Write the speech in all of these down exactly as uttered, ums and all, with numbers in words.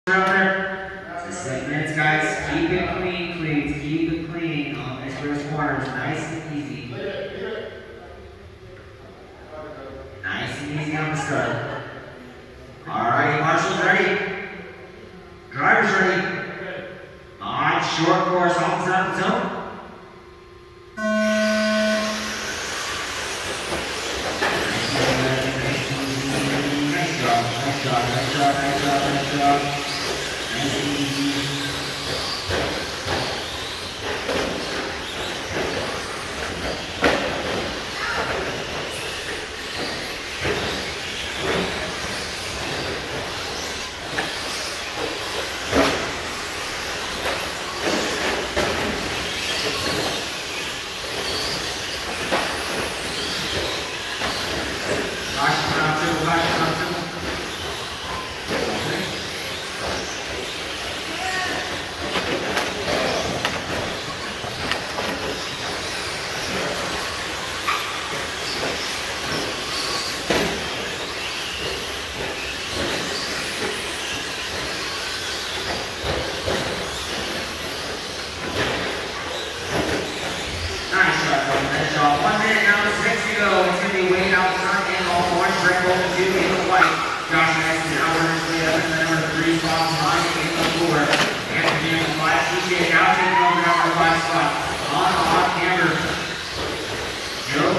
Just six minutes, guys. Keep it clean, please. Keep it clean on this first corner. It's nice and easy. Nice and easy on the start. Alright, marshals ready. Drivers ready. Alright, short course, almost out of the zone. Nice job, nice job, nice job, nice job, nice job. Nice and easy. One minute now, six to go. It's going to be Wade out front and all orange, Brett Golden two in the white. Josh Madison now runs way up in the number three spot, behind in the four. Anthony in the five, C J now taking over number five spot. On off camera. Joe.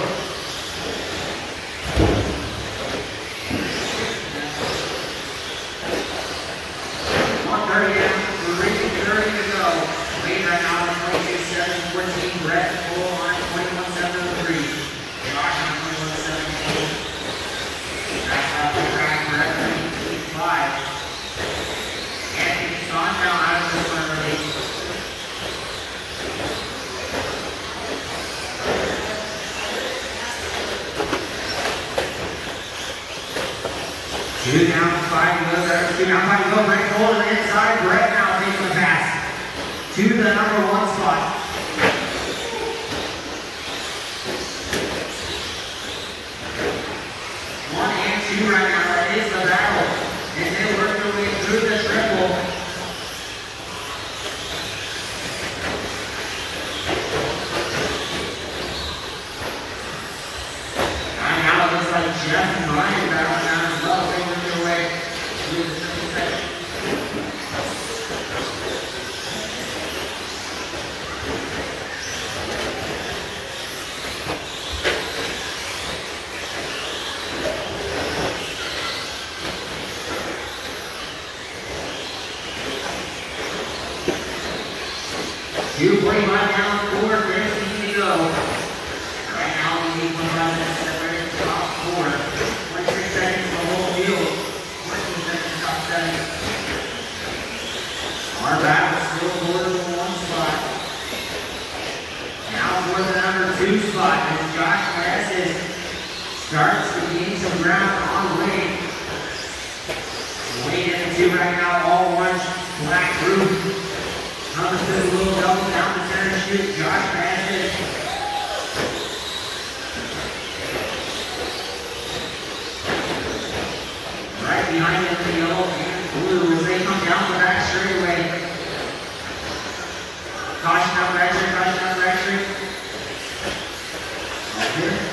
one thirty down, three thirty to go. Wade right now on twenty-two seven fourteen, Brett full on twenty-one seven three. Josh on twenty-one seventeen. Back out the track, Brett nineteen five. Anthony Son now out of this one early. Two down, five to go there. Two down, five to go. Brett Cole to the inside. Brett now taking the pass to the number one spot. One and two right now. That is the battle. And they work their way through the triple. And now it looks like Jeff and Ryan battling down as well. They work their way through the triple section. two forty-five down, four minutes to go. Right now, we need one minute to separate the top four. twenty-six seconds for the whole field. fourteen seconds top seven. Our battle still for the one spot. Now for the number two spot. As Josh Madison starts to gain some ground on Wade. Wade in two right now, all orange, black roof. Thomas does a little double down the center shoot. Josh Madison. Right behind him, the yellow and blue as they come down the back straightaway. Caution out back straight, caution out back straight. Up here.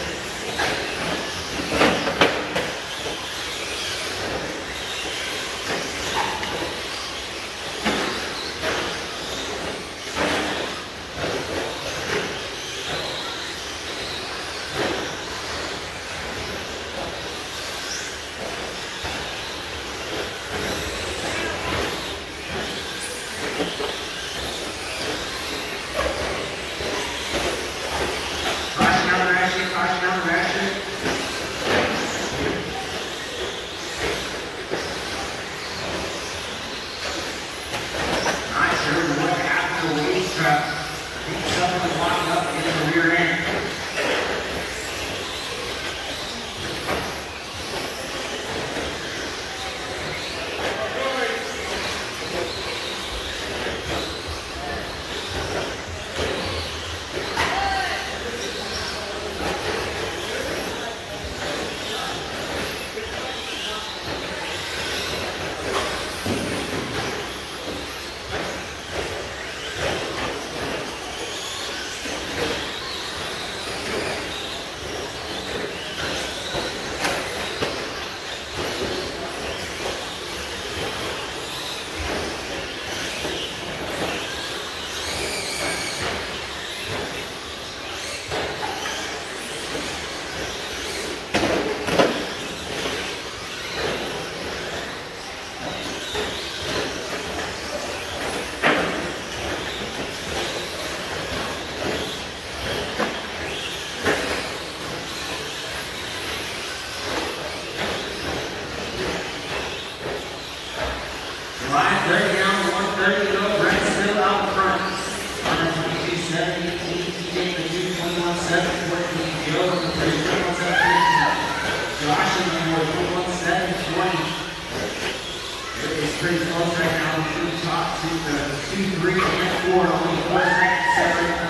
five thirty down, one thirty to go. Brett still out front. twenty-two seven eighteen, T J the two, twenty-one seven fourteen. Joe in the three, twenty-one seven fifteen. Josh in the four, twenty-one seven twenty. It is pretty close right now. Two top, two, uh, two, three, and four. Only four seconds separate.